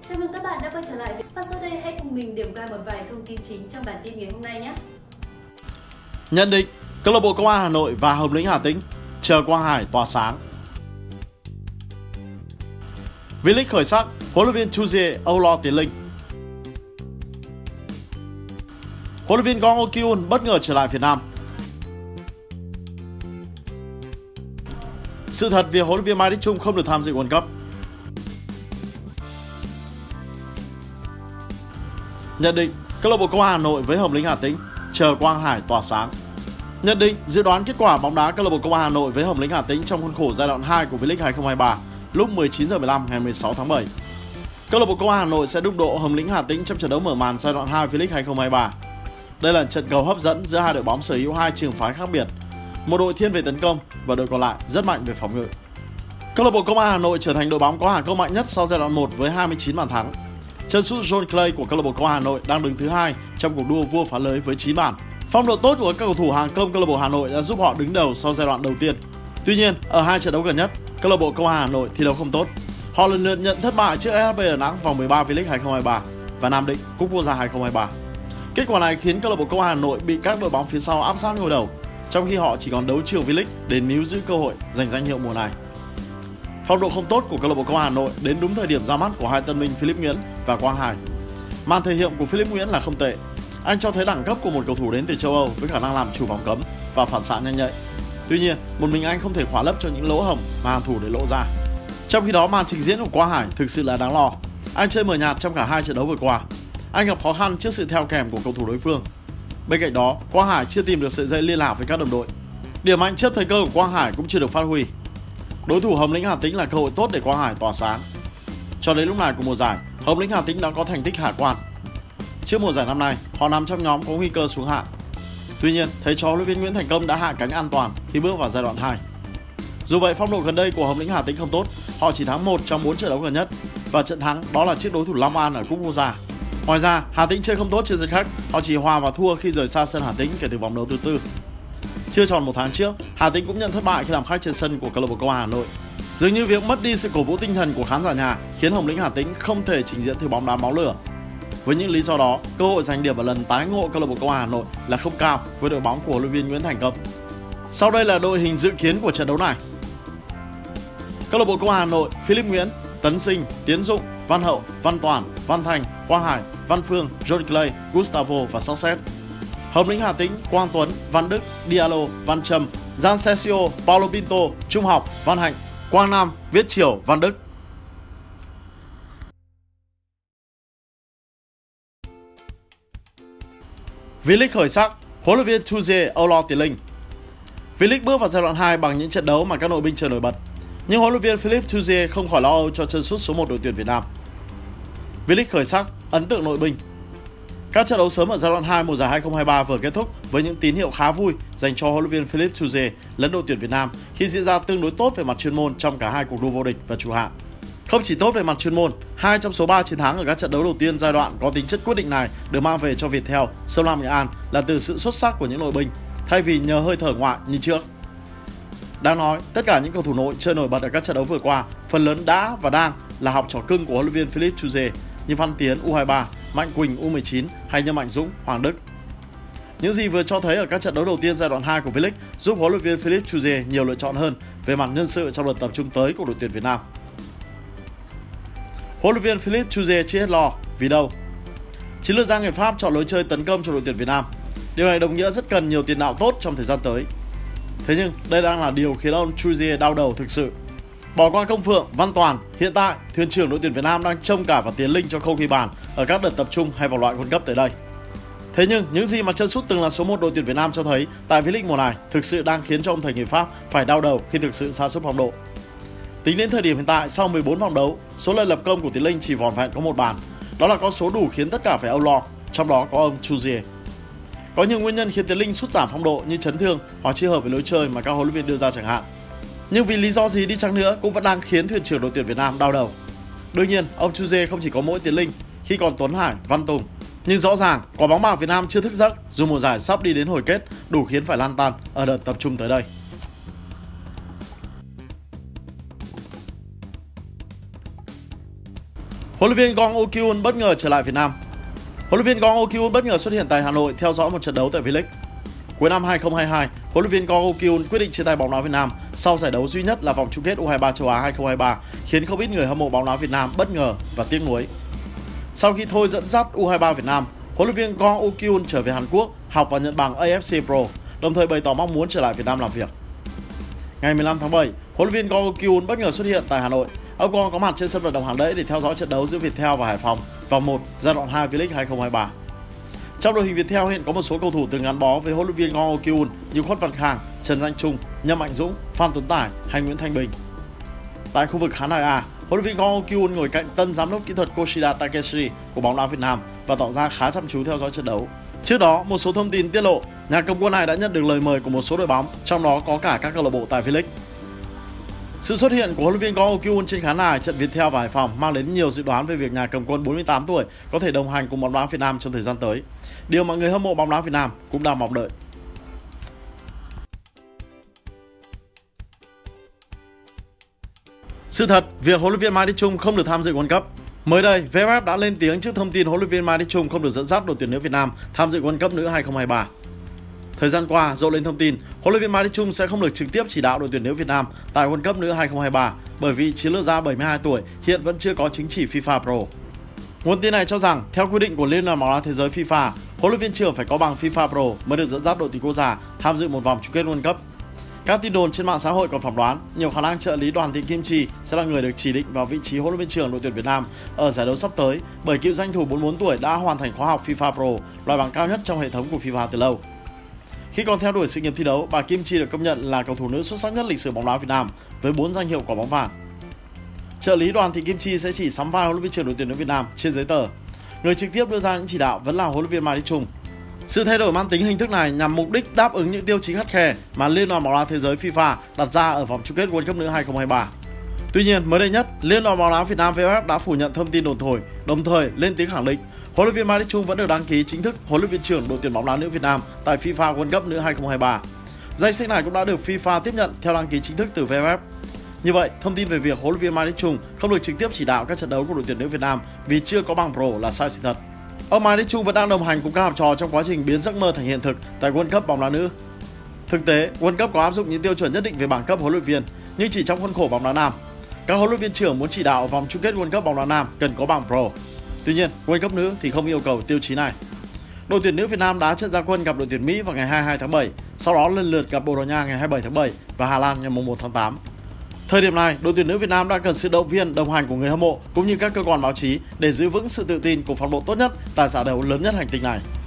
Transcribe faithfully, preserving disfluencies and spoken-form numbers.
Chào mừng các bạn đã quay trở lại và sau đây hãy cùng mình điểm qua một vài thông tin chính trong bản tin ngày hôm nay nhé. Nhận định: Câu lạc bộ Công an Hà Nội và Hồng Lĩnh Hà Tĩnh chờ Quang Hải tỏa sáng. V-League khởi sắc, huấn luyện viên Chuzier âu lo Tiến Linh. Huấn luyện viên Gong Oh-kyun bất ngờ trở lại Việt Nam. Sự thật việc huấn luyện viên Mai Đức Chung không được tham dự World Cup. Nhận định: Câu lạc bộ Công an Hà Nội với Hồng Lĩnh Hà Tĩnh chờ Quang Hải tỏa sáng. Nhận định: Dự đoán kết quả bóng đá câu lạc bộ Công an Hà Nội với Hồng Lĩnh Hà Tĩnh trong khuôn khổ giai đoạn hai của V-League hai không hai ba lúc mười chín giờ mười lăm ngày mười sáu tháng bảy. Câu lạc bộ Công an Hà Nội sẽ đụng độ Hồng Lĩnh Hà Tĩnh trong trận đấu mở màn giai đoạn hai V-League hai không hai ba. Đây là trận cầu hấp dẫn giữa hai đội bóng sở hữu hai trường phái khác biệt. Một đội thiên về tấn công và đội còn lại rất mạnh về phòng ngự. Câu lạc bộ Công an Hà Nội trở thành đội bóng có hàng công mạnh nhất sau giai đoạn một với hai mươi chín bàn thắng. Chân sút John Clay của câu lạc bộ Công an Hà Nội đang đứng thứ hai trong cuộc đua vua phá lưới với chín bàn. Phong độ tốt của các cầu thủ hàng công câu lạc bộ Hà Nội đã giúp họ đứng đầu sau giai đoạn đầu tiên. Tuy nhiên, ở hai trận đấu gần nhất, câu lạc bộ Công an Hà Nội thi đấu không tốt. Họ lần lượt nhận thất bại trước ét hát pê Đà Nẵng vòng mười ba V-League hai không hai ba và Nam Định Cúp Quốc gia hai không hai ba. Kết quả này khiến câu lạc bộ Công an Hà Nội bị các đội bóng phía sau áp sát ngôi đầu, trong khi họ chỉ còn đấu trường V-League để níu giữ cơ hội giành danh hiệu mùa này. Phong độ không tốt của câu lạc bộ Công an Hà Nội đến đúng thời điểm ra mắt của hai tân binh Philip Nguyễn và Quang Hải. Màn thể hiện của Philip Nguyễn là không tệ. Anh cho thấy đẳng cấp của một cầu thủ đến từ châu Âu với khả năng làm chủ bóng cấm và phản xạ nhanh nhạy. Tuy nhiên, một mình anh không thể khỏa lấp cho những lỗ hổng mà hàng thủ để lộ ra. Trong khi đó, màn trình diễn của Quang Hải thực sự là đáng lo. Anh chơi mờ nhạt trong cả hai trận đấu vừa qua. Anh gặp khó khăn trước sự theo kèm của cầu thủ đối phương. Bên cạnh đó, Quang Hải chưa tìm được sợi dây liên lạc với các đồng đội. Điểm mạnh trước thời cơ của Quang Hải cũng chưa được phát huy. Đối thủ Hồng Lĩnh Hà Tĩnh là cơ hội tốt để Quang Hải tỏa sáng. Cho đến lúc này của mùa giải, Hồng Lĩnh Hà Tĩnh đã có thành tích khả quan. Trước mùa giải năm nay, họ nằm trong nhóm có nguy cơ xuống hạng. Tuy nhiên, thầy trò huấn luyện viên Nguyễn Thành Công đã hạ cánh an toàn khi bước vào giai đoạn hai. Dù vậy, phong độ gần đây của Hồng Lĩnh Hà Tĩnh không tốt, họ chỉ thắng một trong bốn trận đấu gần nhất và trận thắng đó là trước đối thủ Long An ở Cúp Quốc gia. Ngoài ra, Hà Tĩnh chơi không tốt trên sân khách, họ chỉ hòa và thua khi rời xa sân Hà Tĩnh kể từ vòng đấu thứ tư. Chưa tròn một tháng trước, Hà Tĩnh cũng nhận thất bại khi làm khách trên sân của câu lạc bộ Công an Hà Nội. Dường như việc mất đi sự cổ vũ tinh thần của khán giả nhà khiến Hồng Lĩnh Hà Tĩnh không thể trình diễn thứ bóng đá máu lửa. Với những lý do đó, cơ hội giành điểm ở lần tái ngộ câu lạc bộ Công an Hà Nội là không cao với đội bóng của huấn luyện viên Nguyễn Thành Công. Sau đây là đội hình dự kiến của trận đấu này. Câu lạc bộ Công an Hà Nội: Philip Nguyễn, Tấn Sinh, Tiến Dụng, Văn Hậu, Văn Toàn, Văn Thành, Quang Hải, Văn Phương, John Clay, Gustavo và Success. Hồng Lĩnh Hà Tĩnh: Quang Tuấn, Văn Đức, Diallo, Văn Trâm, Gian Sesio, Paulo Pinto, Trung Học, Văn Hạnh, Quang Nam, Viết Triểu, Văn Đức. V-League khởi sắc, huấn luyện viên Chuzier âu lo Tiến Linh. V-League bước vào giai đoạn hai bằng những trận đấu mà các nội binh chờ nổi bật, nhưng huấn luyện viên Philip Chuzier không khỏi lo âu cho chân sút số một đội tuyển Việt Nam. V-League khởi sắc, ấn tượng nội binh. Các trận đấu sớm ở giai đoạn hai mùa giải hai không hai ba vừa kết thúc với những tín hiệu khá vui dành cho huấn luyện viên Philip Chuzier lẫn đội tuyển Việt Nam khi diễn ra tương đối tốt về mặt chuyên môn trong cả hai cuộc đua vô địch và chủ hạng. Không chỉ tốt về mặt chuyên môn, hai trong số ba chiến thắng ở các trận đấu đầu tiên giai đoạn có tính chất quyết định này được mang về cho Viettel, Sông Lam Nghệ An là từ sự xuất sắc của những nội binh thay vì nhờ hơi thở ngoại như trước. Đáng nói, tất cả những cầu thủ nội chơi nổi bật ở các trận đấu vừa qua phần lớn đã và đang là học trò cưng của huấn luyện viên Philip Chuzier như Văn Tiến U hai ba, Mạnh Quỳnh U mười chín hay như Mạnh Dũng, Hoàng Đức. Những gì vừa cho thấy ở các trận đấu đầu tiên giai đoạn hai của V-League giúp huấn luyện viên Philip Chuzier nhiều lựa chọn hơn về mặt nhân sự trong đợt tập trung tới của đội tuyển Việt Nam. Huấn luyện viên Philip Chuzier chưa hết lo, vì đâu? Chiến lược gia người Pháp chọn lối chơi tấn công cho đội tuyển Việt Nam. Điều này đồng nghĩa rất cần nhiều tiền đạo tốt trong thời gian tới. Thế nhưng đây đang là điều khiến ông Chuzier đau đầu thực sự. Bỏ qua Công Phượng, Văn Toàn, hiện tại thuyền trưởng đội tuyển Việt Nam đang trông cả vào Tiến Linh cho khâu ghi bàn ở các đợt tập trung hay vòng loại World Cup tới đây. Thế nhưng những gì mà chân sút từng là số một đội tuyển Việt Nam cho thấy tại V-League mùa này thực sự đang khiến cho ông thầy người Pháp phải đau đầu khi thực sự sa sút phong độ. Tính đến thời điểm hiện tại, sau mười bốn vòng đấu, số lần lập công của Tiến Linh chỉ vỏn vẹn có một bàn. Đó là con số đủ khiến tất cả phải âu lo, trong đó có ông Chuzier. Có nhiều nguyên nhân khiến Tiến Linh sút giảm phong độ như chấn thương hoặc chưa hợp với lối chơi mà các huấn luyện viên đưa ra chẳng hạn. Nhưng vì lý do gì đi chăng nữa cũng vẫn đang khiến thuyền trưởng đội tuyển Việt Nam đau đầu. Đương nhiên, ông Chuzier không chỉ có mỗi Tiến Linh khi còn Tuấn Hải, Văn Tùng. Nhưng rõ ràng, quả bóng bạc Việt Nam chưa thức giấc dù mùa giải sắp đi đến hồi kết đủ khiến phải lan tan ở đợt tập trung tới đây. Huấn Huấn luyện viên Gong Oh-kyun bất ngờ trở lại Việt Nam. Huấn luyện viên Gong Oh-kyun bất ngờ xuất hiện tại Hà Nội theo dõi một trận đấu tại V-League. Cuối năm hai không hai hai, huấn luyện viên Gong Oh-kyun quyết định chia tay bóng đá Việt Nam sau giải đấu duy nhất là vòng chung kết U hai ba châu Á hai không hai ba, khiến không ít người hâm mộ bóng đá Việt Nam bất ngờ và tiếc nuối. Sau khi thôi dẫn dắt U hai ba Việt Nam, huấn luyện viên Gong Oh-kyun trở về Hàn Quốc học và nhận bằng A F C Pro, đồng thời bày tỏ mong muốn trở lại Việt Nam làm việc. Ngày mười lăm tháng bảy, huấn luyện viên Gong Oh-kyun bất ngờ xuất hiện tại Hà Nội. Ông Gong có mặt trên sân vận động Hàng Đẫy để theo dõi trận đấu giữa Viettel và Hải Phòng vòng một giai đoạn hai V-League hai không hai ba. Trong đội hình Viettel hiện có một số cầu thủ từng gắn bó với huấn luyện viên Gong Oh-kyun như Khuất Văn Khang, Trần Danh Trung, Nhâm Mạnh Dũng, Phan Tuấn Tài hay Nguyễn Thanh Bình. Tại khu vực khán đài A, huấn luyện viên Gong Oh-kyun ngồi cạnh tân giám đốc kỹ thuật Koshida Takeshi của bóng đá Việt Nam và tỏ ra khá chăm chú theo dõi trận đấu. Trước đó, một số thông tin tiết lộ, nhà cầm quân này đã nhận được lời mời của một số đội bóng, trong đó có cả các câu lạc bộ tại V-League. Sự xuất hiện của huấn luyện viên Gong Oh-kyun trên khán đài trận Viettel và Hải Phòng mang đến nhiều dự đoán về việc nhà cầm quân bốn mươi tám tuổi có thể đồng hành cùng bóng đá Việt Nam trong thời gian tới. Điều mà người hâm mộ bóng đá Việt Nam cũng đang mong đợi. Sự thật, việc huấn luyện viên Mai Đức Chung không được tham dự World Cup. Mới đây, vê ép ép đã lên tiếng trước thông tin huấn luyện viên Mai Đức Chung không được dẫn dắt đội tuyển nữ Việt Nam tham dự World Cup nữ hai không hai ba. Thời gian qua, rộ lên thông tin huấn luyện viên Mai Đức Chung sẽ không được trực tiếp chỉ đạo đội tuyển nữ Việt Nam tại World Cup nữ hai không hai ba bởi vì chiến lược gia bảy mươi hai tuổi hiện vẫn chưa có chứng chỉ FIFA Pro. Nguồn tin này cho rằng, theo quy định của Liên đoàn bóng đá thế giới FIFA, huấn luyện viên trưởng phải có bằng FIFA Pro mới được dẫn dắt đội tuyển quốc gia tham dự một vòng chung kết World Cup. Các tin đồn trên mạng xã hội còn phỏng đoán nhiều khả năng trợ lý Đoàn Thị Kim Chi sẽ là người được chỉ định vào vị trí huấn luyện viên trưởng đội tuyển Việt Nam ở giải đấu sắp tới bởi cựu danh thủ bốn mươi bốn tuổi đã hoàn thành khóa học FIFA Pro, loại bằng cao nhất trong hệ thống của FIFA từ lâu. Khi còn theo đuổi sự nghiệp thi đấu, bà Kim Chi được công nhận là cầu thủ nữ xuất sắc nhất lịch sử bóng đá Việt Nam với bốn danh hiệu quả bóng vàng. Trợ lý Đoàn Thị Kim Chi sẽ chỉ sắm vai huấn luyện viên trưởng đội tuyển nữ Việt Nam trên giấy tờ. Người trực tiếp đưa ra những chỉ đạo vẫn là huấn luyện viên Mai Đức Chung. Sự thay đổi mang tính hình thức này nhằm mục đích đáp ứng những tiêu chí khắt khe mà Liên đoàn bóng đá thế giới FIFA đặt ra ở vòng chung kết World Cup nữ hai không hai ba. Tuy nhiên, mới đây nhất, Liên đoàn bóng đá Việt Nam vê ép ép đã phủ nhận thông tin đồn thổi, đồng thời lên tiếng khẳng định huấn luyện viên Mai Đức Chung vẫn được đăng ký chính thức huấn luyện viên trưởng đội tuyển bóng đá nữ Việt Nam tại FIFA World Cup nữ hai không hai ba. Danh sách này cũng đã được FIFA tiếp nhận theo đăng ký chính thức từ vê ép ép. Như vậy, thông tin về việc huấn luyện viên Mai Đức Chung không được trực tiếp chỉ đạo các trận đấu của đội tuyển nữ Việt Nam vì chưa có bằng Pro là sai sự thật. Ông Mai Đức Chung vẫn đang đồng hành cùng các học trò trong quá trình biến giấc mơ thành hiện thực tại World Cup bóng đá nữ. Thực tế, World Cup có áp dụng những tiêu chuẩn nhất định về bảng cấp huấn luyện viên, nhưng chỉ trong khuôn khổ bóng đá nam. Các huấn luyện viên trưởng muốn chỉ đạo vòng chung kết World Cup bóng đá nam cần có bằng Pro. Tuy nhiên, World Cup nữ thì không yêu cầu tiêu chí này. Đội tuyển nữ Việt Nam đã trận ra quân gặp đội tuyển Mỹ vào ngày hai mươi hai tháng bảy, sau đó lần lượt gặp Bồ Đào Nha ngày hai mươi bảy tháng bảy và Hà Lan ngày mùng một tháng tám. Thời điểm này, đội tuyển nữ Việt Nam đang cần sự động viên, đồng hành của người hâm mộ cũng như các cơ quan báo chí để giữ vững sự tự tin của phong độ tốt nhất tại giải đấu lớn nhất hành tinh này.